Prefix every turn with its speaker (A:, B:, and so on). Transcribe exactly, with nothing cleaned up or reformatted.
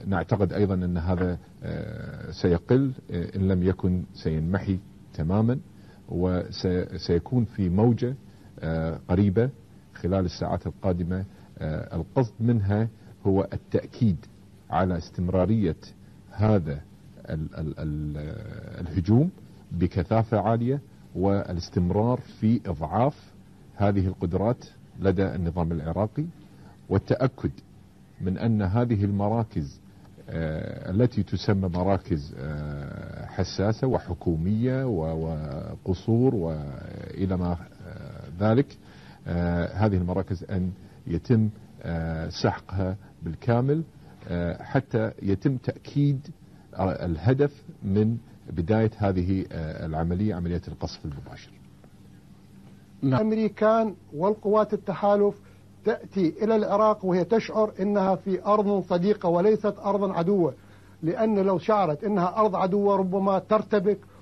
A: نعتقد أيضا أن هذا سيقل إن لم يكن سينمحي تماما، وسيكون في موجة قريبة خلال الساعات القادمة. القصد منها هو التأكيد على استمرارية هذا الهجوم بكثافة عالية، والاستمرار في إضعاف هذه القدرات لدى النظام العراقي، والتأكد من أن هذه المراكز التي تسمى مراكز حساسة وحكومية وقصور وإلى ما ذلك، هذه المراكز أن يتم سحقها بالكامل حتى يتم تأكيد الهدف من بداية هذه العملية، عملية القصف المباشر.
B: الأمريكان والقوات التحالف تأتي إلى العراق وهي تشعر أنها في أرض صديقة وليست أرضا عدوة، لأن لو شعرت أنها أرض عدوة ربما ترتبك